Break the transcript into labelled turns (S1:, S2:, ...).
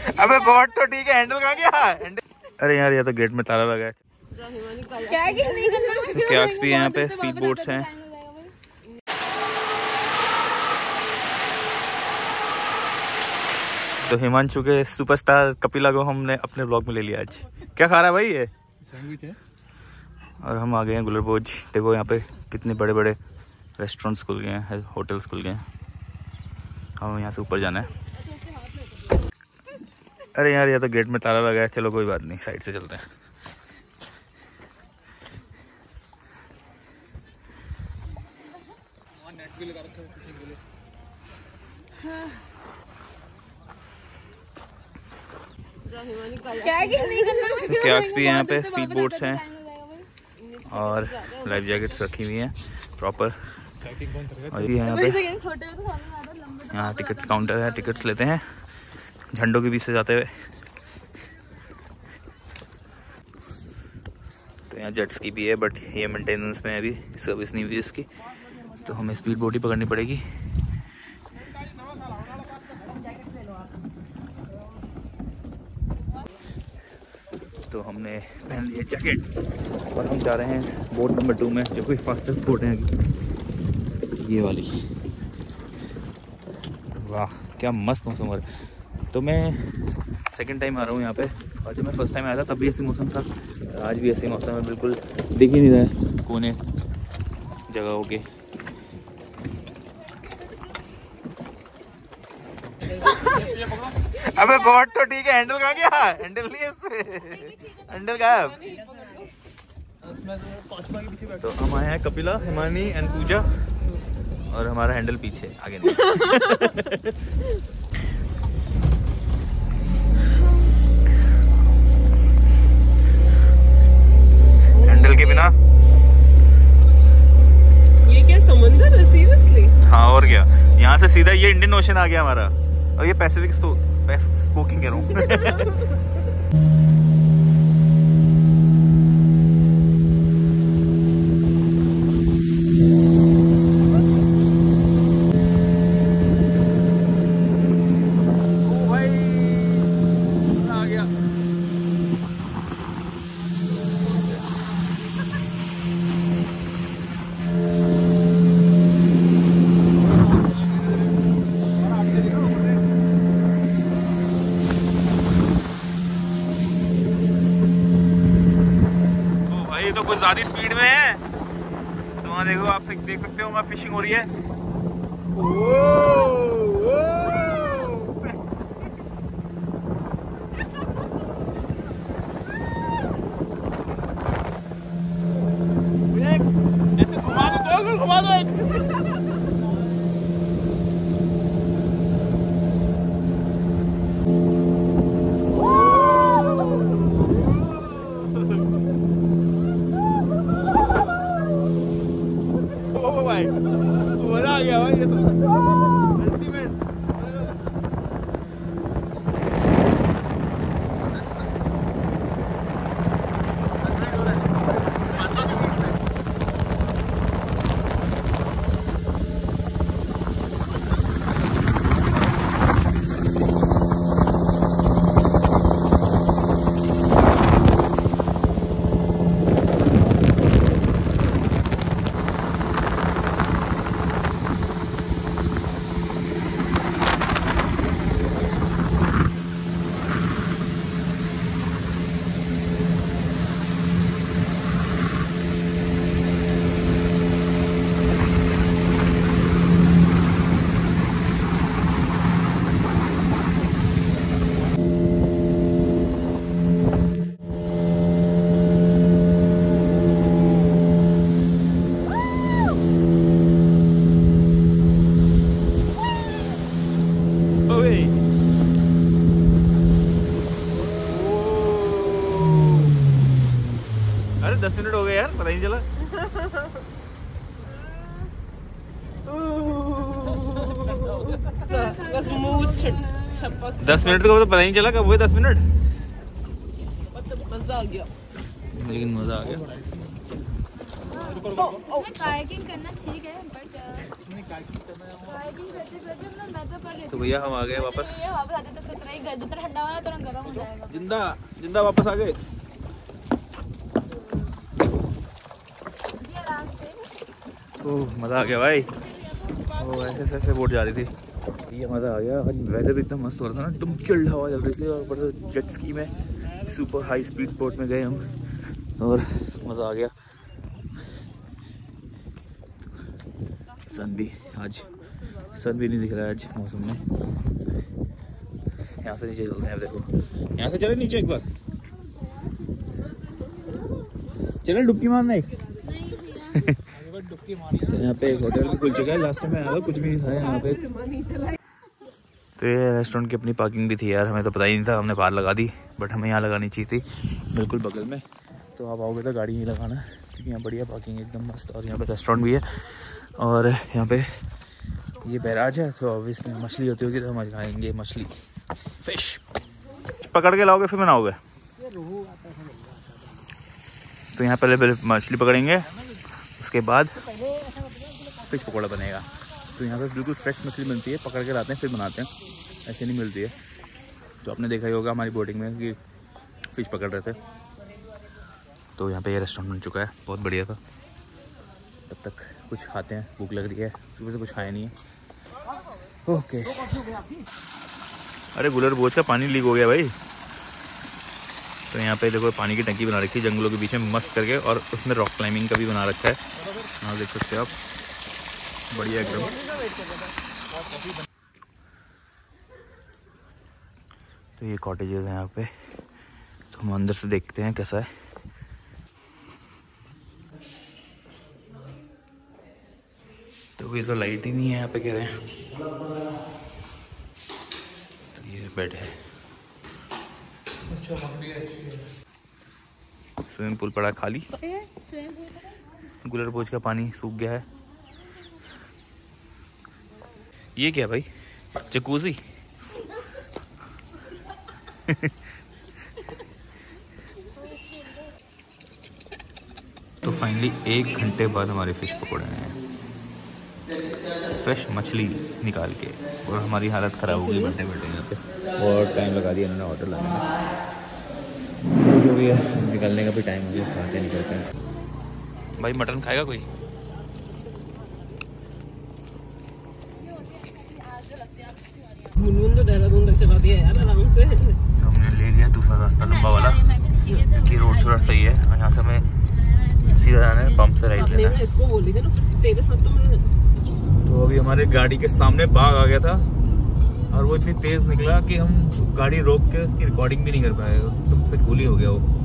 S1: अबे बोट तो ठीक है, हैंडल कहाँ गया? अरे यार ये तो गेट में ताला लगा है। क्या भी यहाँ पे स्पीड बोट्स हैं। तो हिमांशु के सुपरस्टार कपिला को हमने अपने ब्लॉग में ले लिया आज। क्या खा रहा है भाई ये? सैंडविच है। और हम आ गए हैं गुलरबोज। देखो यहाँ पे कितने बड़े बड़े रेस्टोरेंट्स खुल गए हैं, होटल्स खुल गए हैं। हमें यहाँ से ऊपर जाना है। अरे यार ये तो गेट में ताला लगा है। चलो कोई बात नहीं, साइड से चलते हैं। क्या भी यहाँ पे स्पीड बोट्स हैं और लाइफ जैकेट्स रखी हुई हैं प्रॉपर। और ये यहाँ पे यहाँ टिकट काउंटर है, टिकट्स लेते हैं झंडों के बीच से जाते हुए। तो यहाँ जेट स्की भी है बट ये मेंटेनेंस में है, अभी सर्विस नहीं हुई इसकी, तो हमें स्पीड बोट ही पकड़नी पड़ेगी। तो हमने पहन लिया जैकेट और हम जा रहे हैं बोट नंबर 2 में, जो कोई फास्टेस्ट बोट है ये वाली। वाह क्या मस्त मौसम हो रहा है। तो मैं सेकंड टाइम आ रहा हूँ यहाँ पे, और जब मैं फर्स्ट टाइम आया था तब भी ऐसी मौसम था, आज भी ऐसी मौसम है। बिल्कुल दिख ही नहीं रहा है कोने जगहों के। अबे बोट तो ठीक है, हैंडल कहाँ गया? हैंडल नहीं है इसपे, हैंडल गायब। तो हम आए हैं कपिला, हिमानी एंड पूजा, और हमारा हैंडल पीछे, आगे नहीं। हैंडल के बिना
S2: ये क्या समुंदर है सीरियसली?
S1: हाँ और क्या, यहाँ से सीधा ये इंडियन ओशन आ गया हमारा, और ये पैसिफिक स्पोकिंग कह रहा हूँ। तो कुछ ज्यादा स्पीड में है, तो वहाँ देखो, आप देख सकते हो वहाँ फिशिंग हो रही है। ऐसे घुमा दो, गोल घुमा दो एक। मजा आ गया भाई ये तो अल्टीमेट। अरे 10 मिनट हो गए यार, पता ही नहीं चला।
S2: बस मुंह छपक।
S1: 10 मिनट को तो पता ही नहीं चला कब हुए 10 मिनट।
S2: मजा आ गया,
S1: लेकिन मजा आ गया।
S3: कायाकिंग करना ठीक है बट कायाकिंग करते मैं तो कर लेती
S1: तो भैया हम आ गए वापस।
S3: ये वापस आते तो कितना ही जितना ठंडा होना तुरंत गर्म हो जाएगा।
S1: जिंदा जिंदा वापस आ गए।
S3: ये आराम से
S1: ओह मज़ा आ गया भाई। वो ऐसे ऐसे बोट जा रही थी, ये मज़ा आ गया। आज वेदर भी इतना मस्त हो रहा था ना, एकदम चिल्ड हवा चल रही थी और ऊपर से जेट स्की में सुपर हाई स्पीड बोट में गए हम और मज़ा आ गया। सन भी नहीं दिख रहा है आज मौसम में। यहाँ से नीचे चलते हैं, देखो यहाँ से चले नीचे एक बार, चले डुबकी मारना एक। यहाँ पे एक होटल भी खुल चुका है, लास्ट में आया कुछ भी नहीं था यहाँ पे। तो ये रेस्टोरेंट की अपनी पार्किंग भी थी यार, हमें तो पता ही नहीं था, हमने बाहर लगा दी बट हमें यहाँ लगानी चाहिए थी बिल्कुल बगल में। तो आप आओगे तो गाड़ी नहीं लगाना क्योंकि यहाँ बढ़िया पार्किंग एकदम मस्त, और यहाँ पे रेस्टोरेंट भी है और यहाँ पे ये बैराज है तो अब इसमें मछली होती होगी तो हम खाएंगे मछली, फिश पकड़ के लाओगे फिर बनाओगे। तो यहाँ पहले मछली पकड़ेंगे, उसके बाद फिश पकौड़ा बनेगा। तो यहाँ पे बिल्कुल फ्रेश मछली मिलती है, पकड़ के लाते हैं फिर बनाते हैं, ऐसे नहीं मिलती है। तो आपने देखा ही होगा हमारी बोटिंग में कि फ़िश पकड़ रहे थे। तो यहाँ पे ये रेस्टोरेंट बन चुका है, बहुत बढ़िया था। तब तक कुछ खाते हैं, भूख लग रही है, सुबह से कुछ खाया नहीं है। ओके। अरे गुलर बोझ का पानी लीक हो गया भाई। तो यहाँ पे देखो पानी की टंकी बना रखी है जंगलों के बीच में मस्त करके, और उसमें रॉक क्लाइंबिंग का भी बना रखा है, यहाँ देख सकते हो आप, बढ़िया एकदम। तो ये कॉटेजेस हैं यहाँ पे, तो हम अंदर से देखते हैं कैसा है। तो ये तो लाइट ही नहीं है यहाँ पे कह रहे हैं। तो ये बेड है, स्विमिंग पूल पड़ा खाली, गुलर बोझ का पानी सूख गया है। ये क्या भाई, जकूजी? तो फाइनली 1 घंटे बाद हमारे फिश पकौड़े हैं, फ्रेश मछली निकाल के, और हमारी हालत ख़राब हो गई बैठे बैठे यहाँ पे, और टाइम लगा दिया इन्होंने ऑर्डर लाने में। जो भी है निकलने का भी टाइम हो गया, खाते निकलते हैं। भाई मटन खाएगा कोई?
S2: मुनमुन तो देहरादून तक चला दिया यार आराम से।
S1: हमने ले लिया दूसरा रास्ता लंबा वाला, क्योंकि रोड थोड़ा सही है, यहाँ से हमें सीधा जाना है, पंप से राइट लेना है।
S2: इसको बोली थी ना फिर तेरे साथ तो मैं।
S1: तो अभी हमारे गाड़ी के सामने बाघ आ गया था, और वो इतनी तेज निकला कि हम गाड़ी रोक के उसकी रिकॉर्डिंग भी नहीं कर पाए, एकदम से गोली हो गया वो।